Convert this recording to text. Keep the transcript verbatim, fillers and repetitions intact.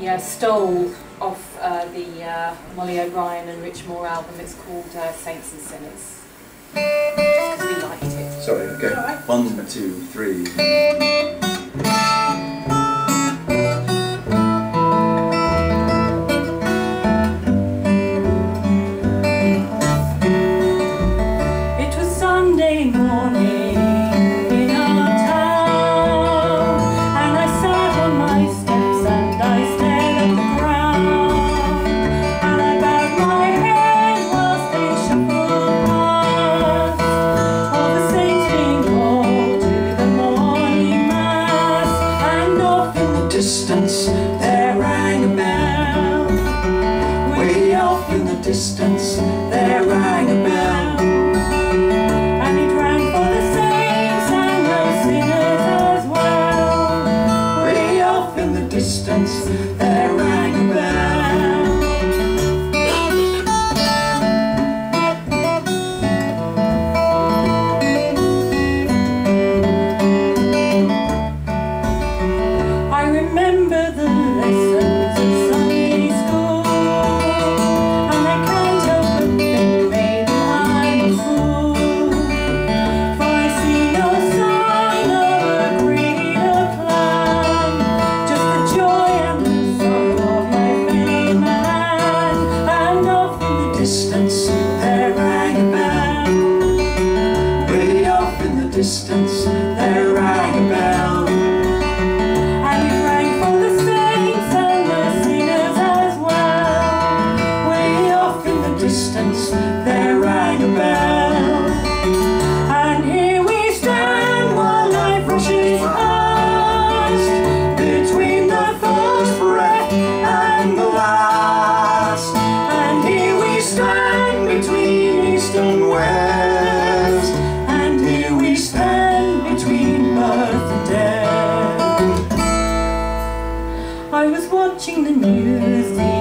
uh, stole off uh, the uh, Molly O'Brien and Rich Moore album. It's called uh, Saints and Sinners. Just because we liked it. Sorry, okay. Right. One, two, three. It was Sunday morning in our town, and I sat on my steps and I stared at the ground, and I bowed my head whilst they shuffled past, all the saints being called to the morning mass, and off in the distance there rang a bell, way off in the distance there rang a bell. There rang a bell. I remember the lessons of Sunday school, and I can't help but think maybe I'm a fool, for I see no sign of a creed or clan, just the joy and the sorrow of my fellow man. And off in the distance there rang a bell, way off in the distance there rang a bell, and it rang for the saints and the sinners as well, way off in the distance there rang a bell. And here we stand while life rushes past, between the first breath and the last, and here we stand between east and west, and here we stand between birth and death. I was watching the news the